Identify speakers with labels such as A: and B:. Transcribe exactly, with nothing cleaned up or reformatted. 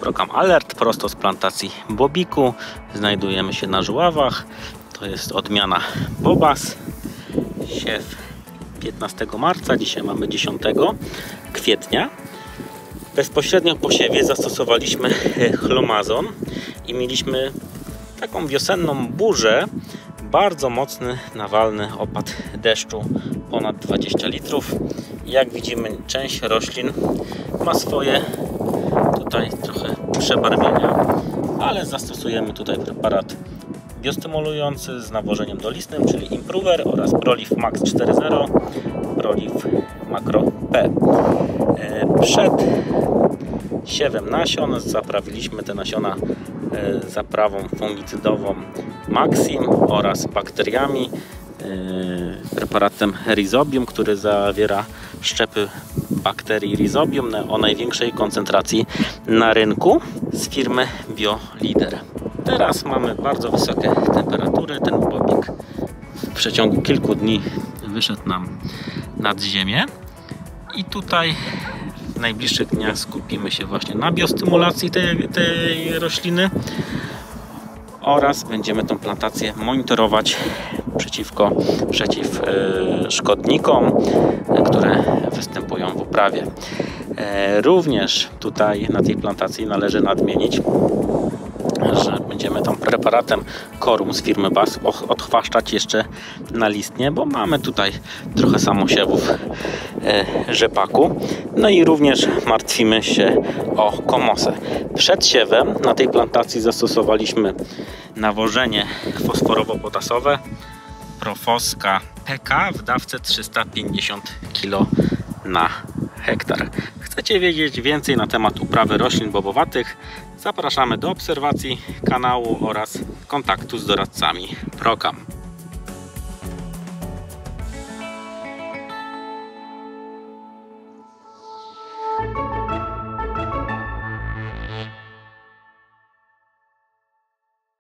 A: Procam Alert, prosto z plantacji bobiku. Znajdujemy się na Żuławach. To jest odmiana Bobas. Siew piętnastego marca, dzisiaj mamy dziesiątego kwietnia. Bezpośrednio po siewie zastosowaliśmy chlomazon i mieliśmy taką wiosenną burzę. Bardzo mocny, nawalny opad deszczu, ponad dwadzieścia litrów. Jak widzimy, część roślin ma swoje tutaj trochę przebarwienia, ale zastosujemy tutaj preparat biostymulujący z nawożeniem dolistnym, czyli Improver oraz Proliv Max cztery zero, Proliv Macro P. Przed siewem nasion zaprawiliśmy te nasiona zaprawą fungicydową Maxim oraz bakteriami, preparatem Rhizobium, który zawiera szczepy bakterii Rhizobium o największej koncentracji na rynku z firmy BioLeader. Teraz mamy bardzo wysokie temperatury. Ten bobik w przeciągu kilku dni wyszedł nam nad ziemię i tutaj w najbliższych dniach skupimy się właśnie na biostymulacji tej, tej rośliny oraz będziemy tą plantację monitorować przeciwko, przeciw e, szkodnikom, e, które występują w uprawie. E, również tutaj na tej plantacji należy nadmienić, że będziemy tą preparatem Korum z firmy B A S odchwaszczać jeszcze nalistnie, bo mamy tutaj trochę samosiewów e, rzepaku. No i również martwimy się o komosę. Przed siewem na tej plantacji zastosowaliśmy nawożenie fosforowo-potasowe Profoska P K w dawce trzysta pięćdziesiąt kilogramów na hektar. Chcecie wiedzieć więcej na temat uprawy roślin bobowatych? Zapraszamy do obserwacji kanału oraz kontaktu z doradcami Procam.